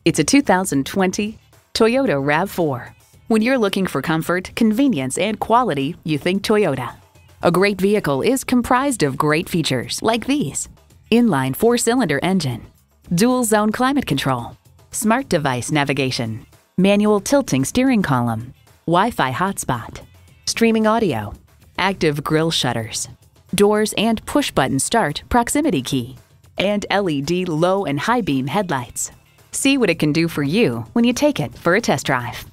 It's a 2020 Toyota RAV4. When you're looking for comfort, convenience, and quality, you think Toyota. A great vehicle is comprised of great features like these: inline 4-cylinder engine, dual zone climate control, smart device navigation, manual tilting steering column, Wi-Fi hotspot, streaming audio, active grille shutters, doors and push-button start proximity key, and LED low and high beam headlights. See what it can do for you when you take it for a test drive.